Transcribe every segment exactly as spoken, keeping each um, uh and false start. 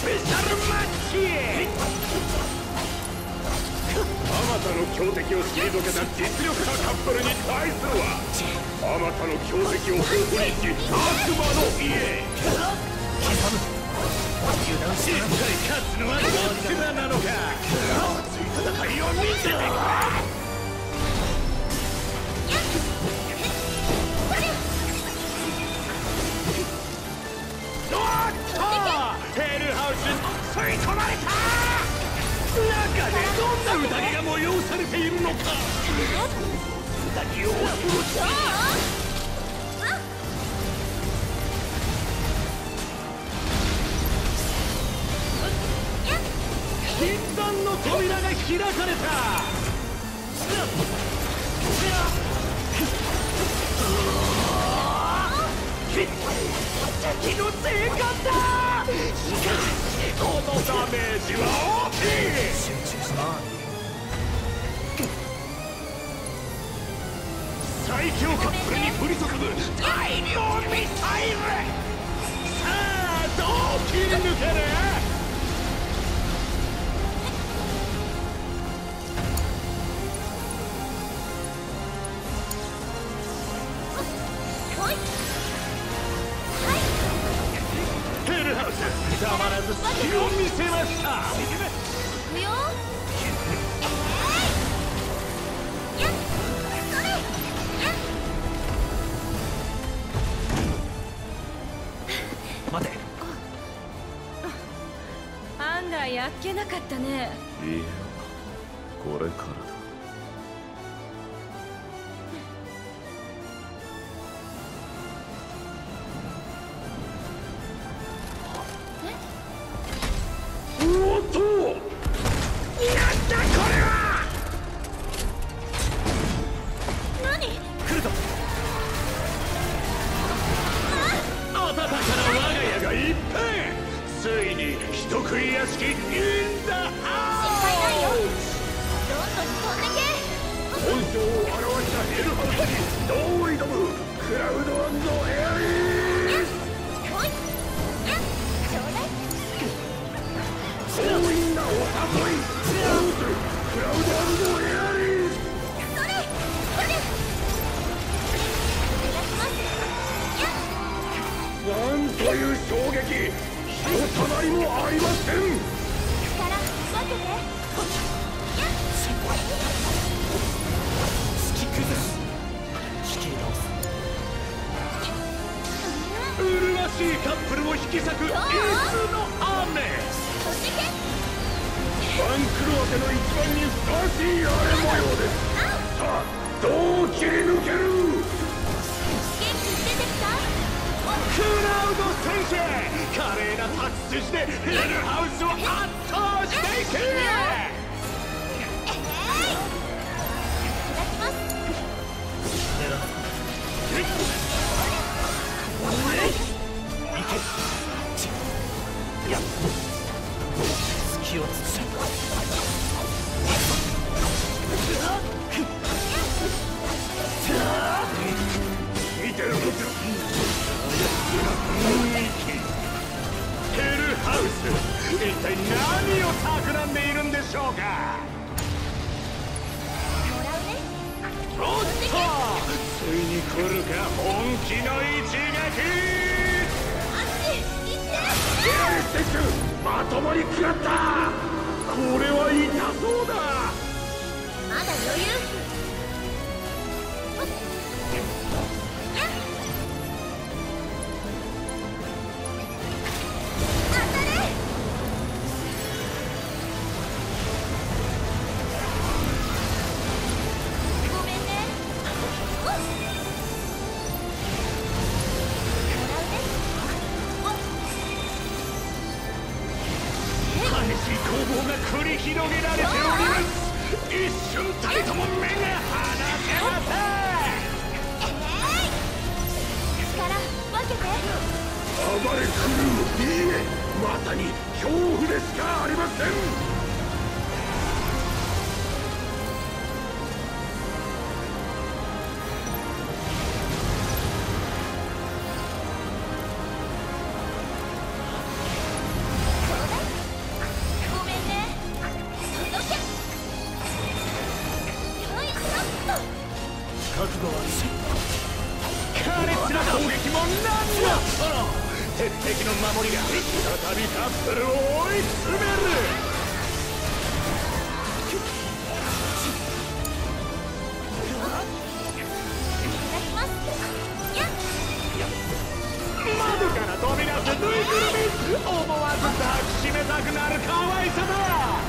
ペシャルマッチ。あまたの強敵を退けた実力派カップルに対するはあまたの強敵を放りし悪魔の家。油断しない。勝つのはどっちだなのか。熱い戦いを見せてくれ。おっとヘルハウス吸い込まれた。中でどんな宴が催されているのか。宴を恐ろしい。禁断の扉が開かれた。敵の生還だ。しかしこのダメージは大きい。集中しな。最強カップルに降り注ぐ大量ミサイル。さあどう切り抜ける。たまらず隙を見せました。行くよ。待て。 案外やっけなかったね。いや、 これからだ。まともに食らった。これは痛そうだ。 まだ余裕。 繰り広げられております。一瞬たりとも目が離せません。 力分けて。 暴れ狂う。いいえ、まさに恐怖でしかありません。 撃もなんだその鉄壁の守りが再びカップルを追い詰める。窓から飛び出すぬいぐるみ、思わず抱きしめたくなる可愛さだ。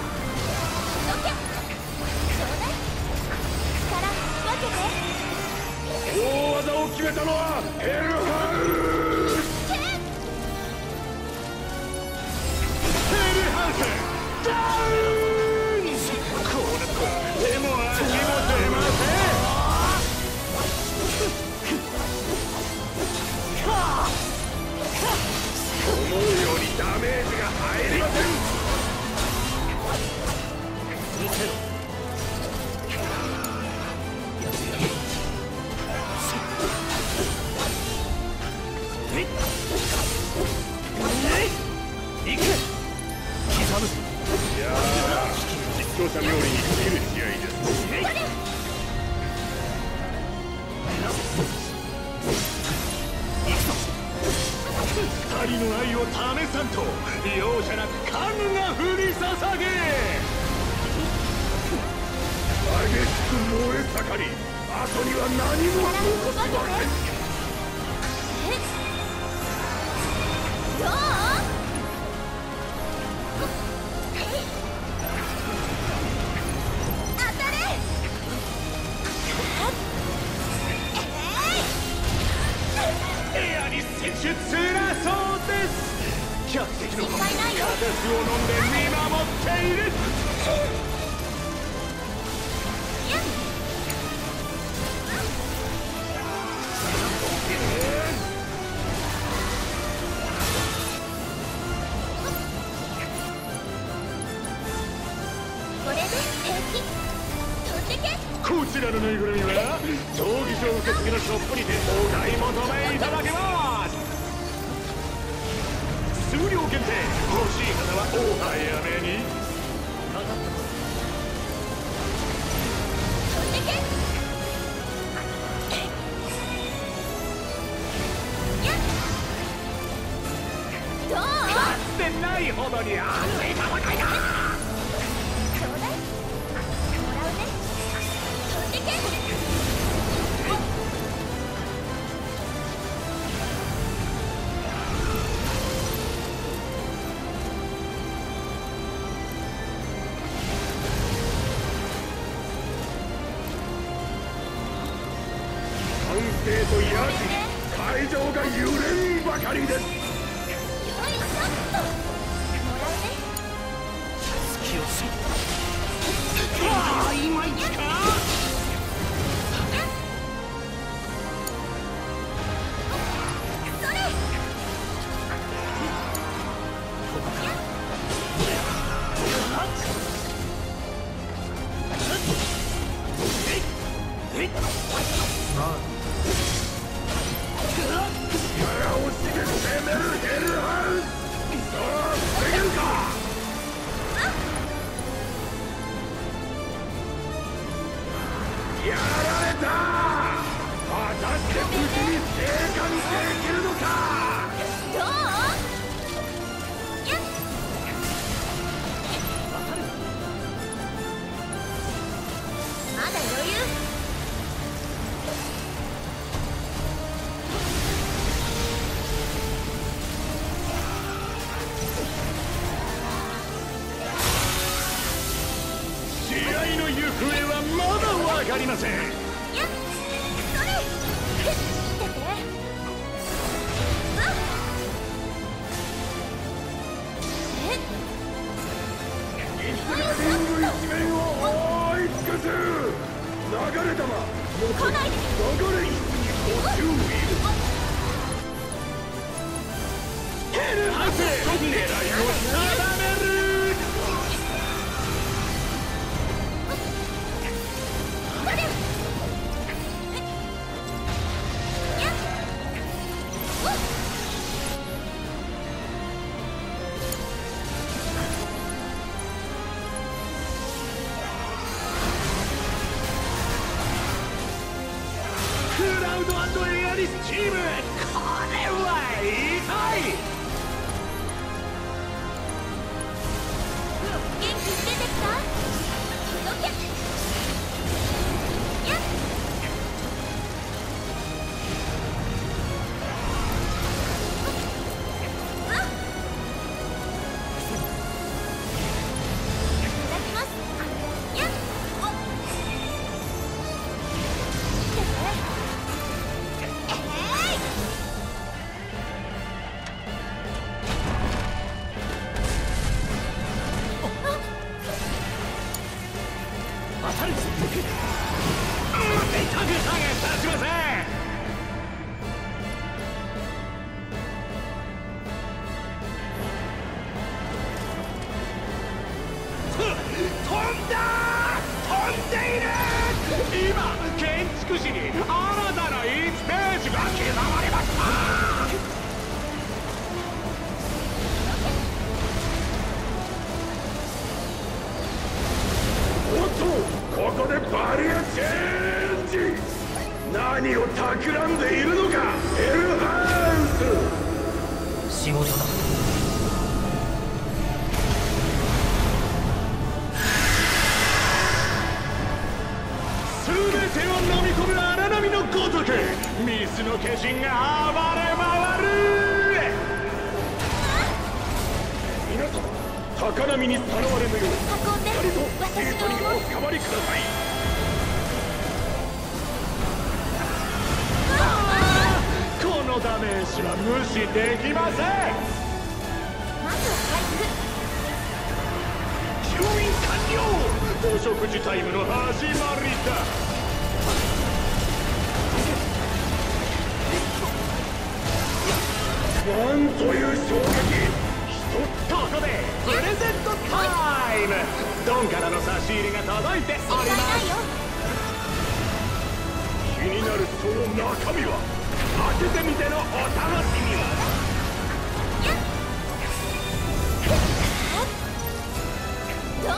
大技を決めたのはヘルハウス。ヘルハウスダウン。こうなった手も足も出ません。思うようにダメージが入りません。見せろ。いけ刻む。いやー人さ冥利に尽きる試合です。二人の愛を試さんと容赦なくカヌが降り注げ。激しく燃え盛り、後には何も残しません。どう？当たれ！エアリス選手つらそうです。客席のカタスを飲んで見守っている。こちらのぬいぐるみは葬儀場受付のショップにてお買い求めいただけます。数量限定、欲しい方はお早めに。かつてないほどに熱い戦いだ。歓声とヤジ、会場が揺れんばかりです。隙をしああ今いつかやられた。果たして無事に生還できるのか。どう？やっまだ余裕。試合の行方はまだわかりません。やっそれ見てて。いつがリング一面を覆い尽くす。流れ弾もと流れ石にご注意。ヘルハウス狙いを定める。クラウド&エアリリスチーム、これは痛い。 元気出てきた？届け。やっ。 何を企んでいるのか、エルハウス。仕事だ。全てを飲み込む荒波のごとく、水の化身が暴れ回る。皆様、高波にさらわれぬよう、二人とゲートにおつかまりください。このダメージは無視できません。 まずは回復。 吸引完了。お食事タイムの始まりだ。なんという衝撃。ここでプレゼントタイム。ドンからの差し入れが届いております。気になるその中身は、開けてみてのお楽しみを。 どう？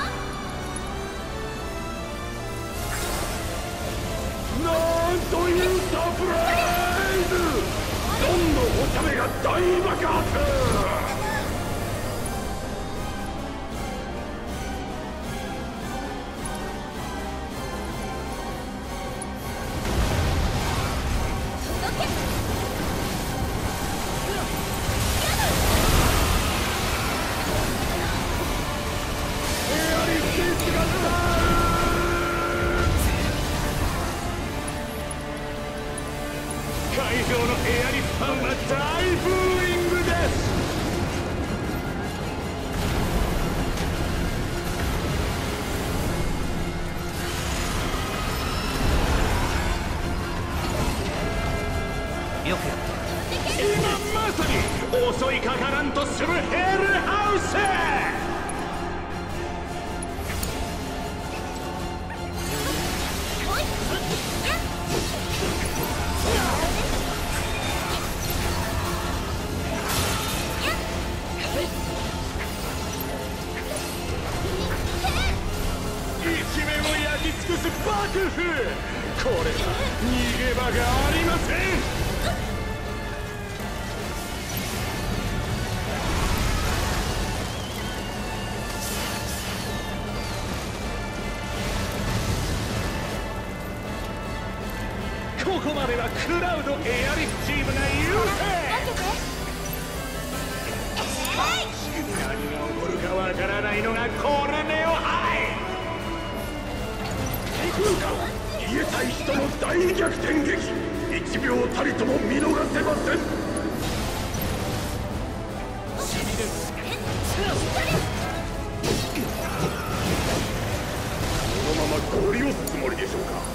なんというサプライズ。ドンのお茶目が大爆発。会場のエアリスファンは大ブーイングです。よくやった。今まさに襲いかからんとするヘルハウス。一面を焼き尽くす爆風。これは逃げ場がありません。ここまではクラウドエアリスチームが優勢。何が起こるかわからないのがコルネオハイ。空間言えたい人の大逆転劇、一秒たりとも見逃せません。しびれる。このまま氷を押すつもりでしょうか。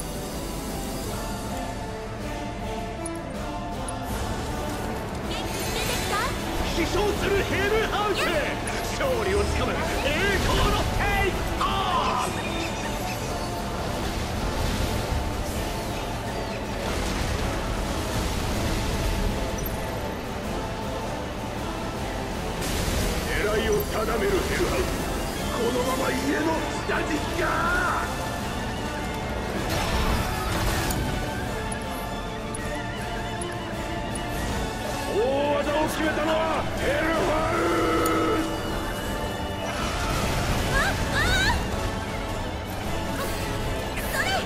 飛翔するヘルハウス。勝利をつかむ栄光のテイクオフ。狙いを定めるヘルハウス。このまま家の下敷きか。 決めたのはヘルファウス。 ああそれ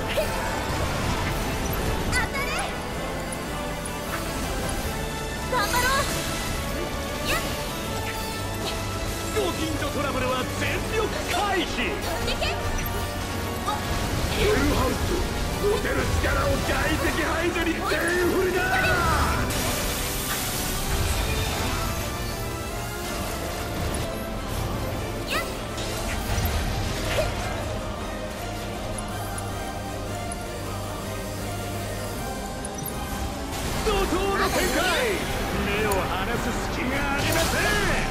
当たれ頑張ろうやっご近所トラブルは全力回避。 飛んでけヘルハウス持てる力を外敵排除に全振りだ。 やっ怒涛の展開。目を離す隙がありません。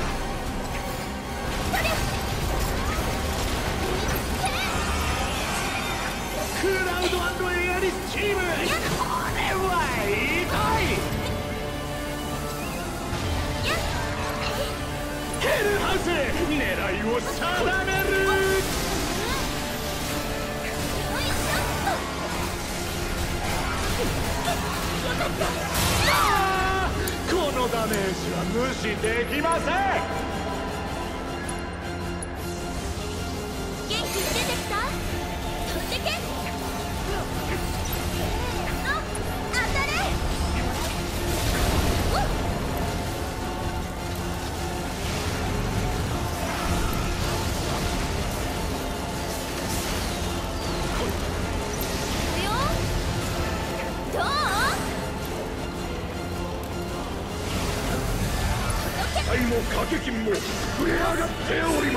クラウド&エアリスチーム、これは痛い。ヘルハウス狙いを定める。あーこのダメージは無視できません。 元気出てきた飛んでけ当たれよどう期待も掛け金も膨れ上がっております。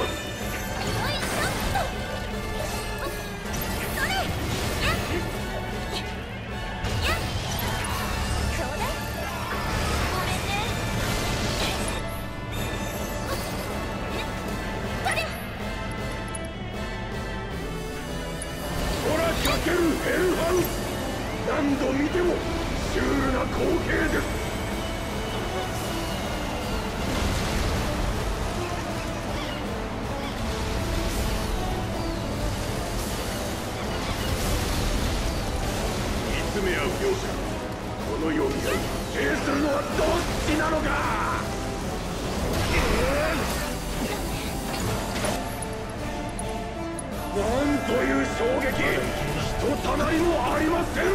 ヘルハウス、何度見てもシュールな光景です。見つめ合う両者、この読み合い制するのはどっちなのか。なんという衝撃、ひとたまりもありません。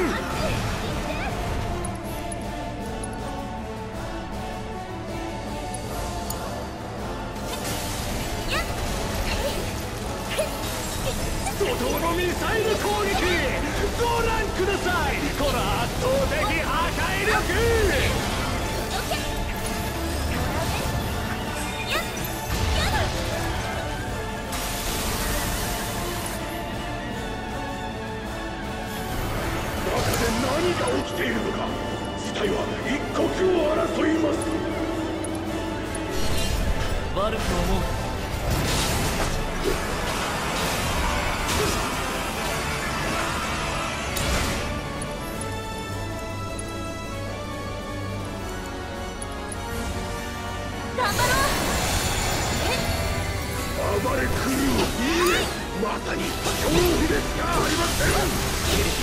怒涛のミサイル攻撃、ご覧ください、この圧倒的破壊力。何が起きているのか、事態は一刻を争います。 悪く思う。 頑張ろう。 暴れ狂う、いいえ、まさに恐怖でしかありません。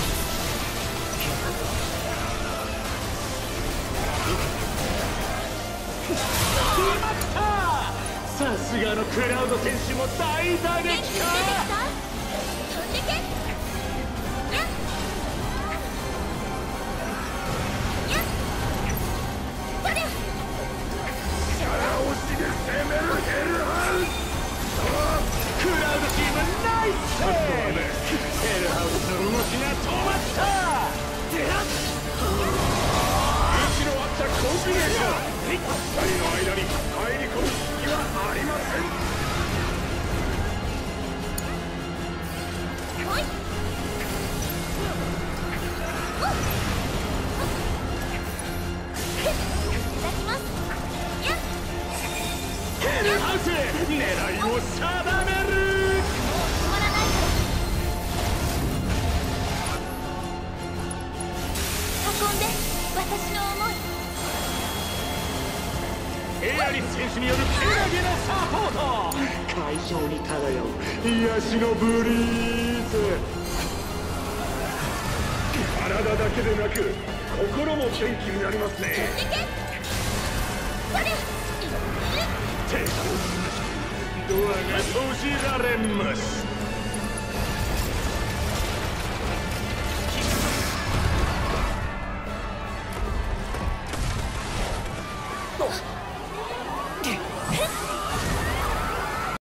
さすがのクラウド選手も大打撃か。 元気出てきた飛んでけやっやっそりゃ力押しで攻めるヘルハウス。クラウドチームナイスセーブ。ヘルハウスの動きが止まった。息の合ったコンビネーション。ふたりの間に入り込む隙はありません。 来いいただきますやっヘルハウス狙いを定める。 もう止まらないから運んで私の思い。 エアリス選手によるけなげなサポート、会場に漂う癒しのブリーズ。体だけでなく心も元気になりますね。 飛んでけドアが閉じられます。